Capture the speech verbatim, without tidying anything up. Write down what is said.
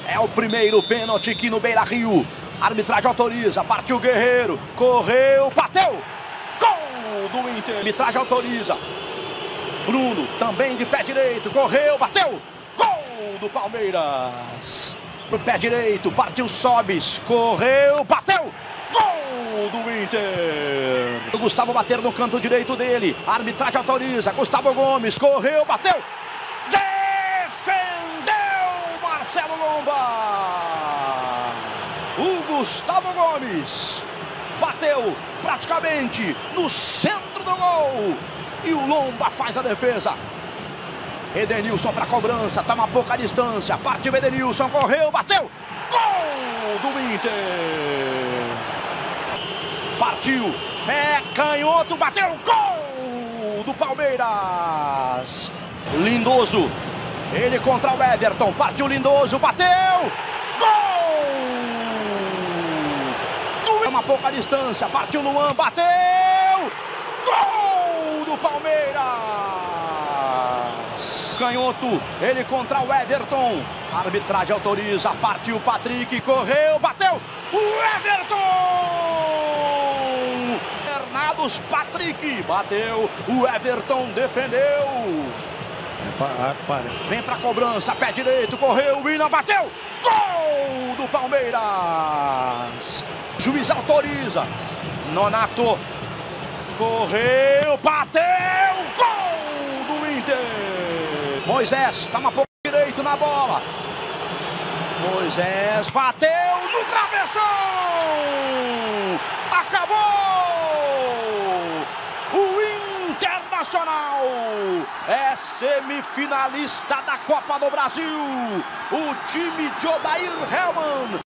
É o primeiro pênalti aqui no Beira-Rio. A arbitragem autoriza, partiu Guerreiro, correu, bateu. Gol do Inter. A arbitragem autoriza. Bruno, também de pé direito, correu, bateu. Gol do Palmeiras. No pé direito, partiu Sobis, correu, bateu. Gol do Inter. O Gustavo bater no canto direito dele. A arbitragem autoriza. Gustavo Gomes, correu, bateu. Marcelo Lomba. O Gustavo Gomes bateu praticamente no centro do gol. E o Lomba faz a defesa. Edenilson para cobrança, tá uma pouca distância. Partiu Edenilson, correu, bateu. Gol do Inter. Partiu, é canhoto, bateu. Gol do Palmeiras. Lindoso. Ele contra o Everton, partiu Lindoso, bateu! Gol! Do... Uma pouca distância, partiu Luan, bateu! Gol do Palmeiras! Canhoto, ele contra o Everton. A arbitragem autoriza, partiu Patrick, correu, bateu! O Everton! Bernardos Patrick, bateu, o Everton defendeu. Vem pra cobrança, pé direito, correu, Willian, bateu! Gol do Palmeiras! Juiz autoriza. Nonato correu, bateu! Gol do Inter! Moisés, tá uma pouco direito na bola. Moisés bateu no travessão! Acabou! Internacional é semifinalista da Copa do Brasil. O time de Odair Hellmann